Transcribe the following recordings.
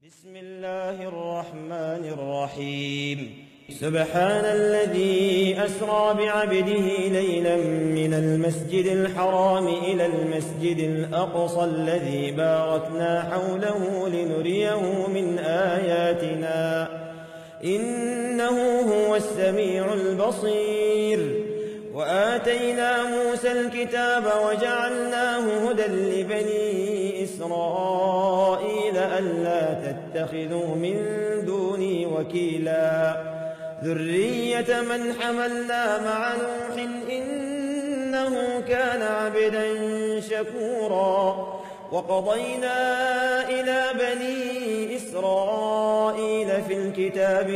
بسم الله الرحمن الرحيم. سبحان الذي أسرى بعبده ليلا من المسجد الحرام إلى المسجد الأقصى الذي باركنا حوله لنريه من آياتنا إنه هو السميع البصير. وآتينا موسى الكتاب وجعلناه هدى لبني إسرائيل ألا تتخذوا من دوني وكيلا ذرية من حملنا مع نوح إنه كان عبدا شكورا. وقضينا إلى بني إسرائيل في الكتاب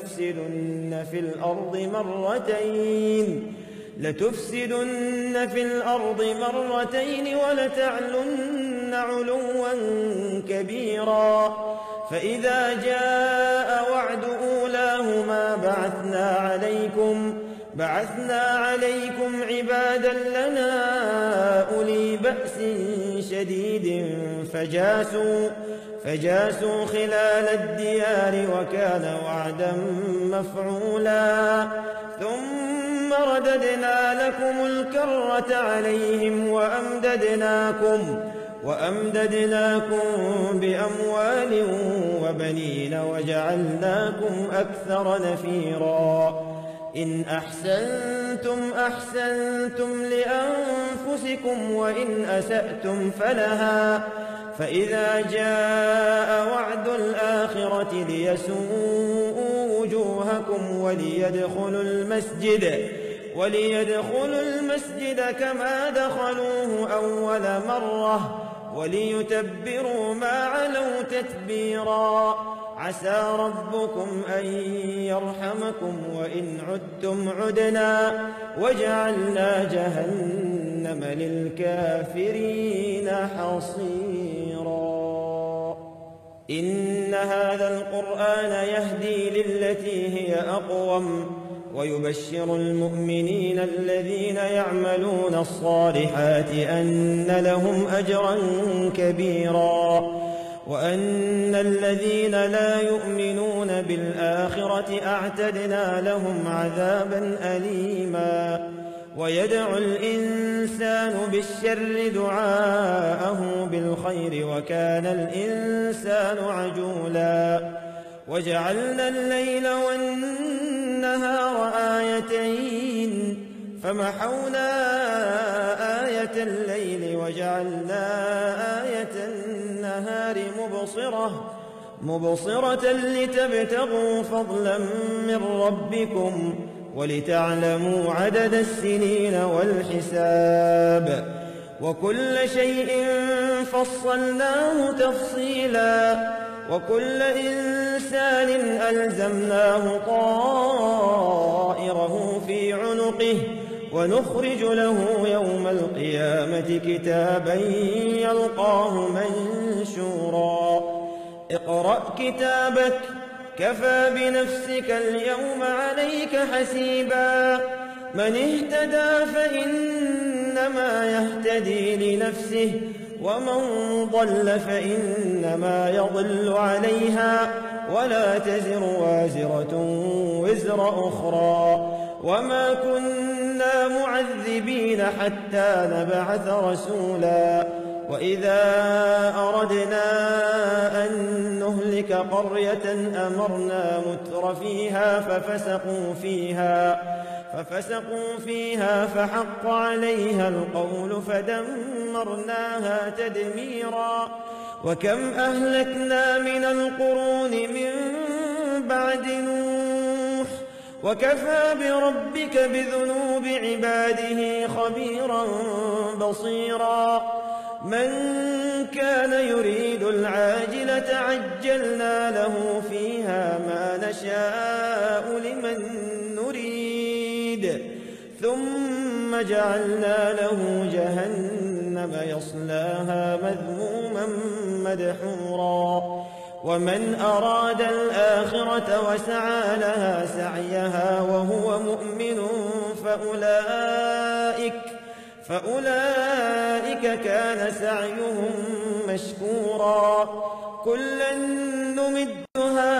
لتفسدن في الأرض مرتين ولتعلن علوا كبيرا. فإذا جاء وعد أولاهما بعثنا عليكم عبادا لنا أولي بأس شديد فجاسوا خلال الديار وكان وعدا مفعولا. ثم رددنا لكم الكرة عليهم وأمددناكم بأموال وبنين وجعلناكم أكثر نفيرا. إن أحسنتم لأنفسكم وإن أسأتم فلها. فإذا جاء وعد الآخرة ليسوءوا وجوهكم وليدخلوا المسجد كما دخلوه أول مرة وليتبروا ما علوا تتبيرا. عسى ربكم أن يرحمكم وإن عدتم عدنا وجعلنا جهنم للكافرين حصيرا. إن هذا القرآن يهدي للتي هي أقوم ويبشر المؤمنين الذين يعملون الصالحات أن لهم أجرا كبيرا وأن الذين لا يؤمنون بالآخرة أعتدنا لهم عذابا أليما. ويدعو الإنسان بالشر دعاءه بالخير وكان الإنسان عجولا. وجعلنا الليل والنهار آيتين فمحونا آية الليل وجعلنا آية النهار مبصرة لتبتغوا فضلا من ربكم ولتعلموا عدد السنين والحساب. وكل شيء فصلناه تفصيلا وكل إنسان ألزمناه طائره في عنقه ونخرج له يوم القيامة كتابا يلقاه منشورا. اقرأ كتابك كفى بنفسك اليوم عليك حسيبا. من اهتدى فإنما يهتدي لنفسه ومن ضل فإنما يضل عليها ولا تزر وازرة وزر أخرى. وما كنا معذبين حتى نبعث رسولا. وإذا أردنا أن نهلك قرية أمرنا متر فيها ففسقوا فيها فحق عليها القول فدمرناها تدميرا. وكم أهلكنا من القرون من بعد نوح وكفى بربك بذنوب عباده خبيرا بصيرا. من كان يريد العاجلة عجلنا له فيها ما نشاء لمن نريد ثم جعلنا له جهنم يصلاها مذموما مدحورا. ومن أراد الآخرة وسعى لها سعيها وهو مؤمن فأولئك كان سعيهم مشكورا. كلا نمد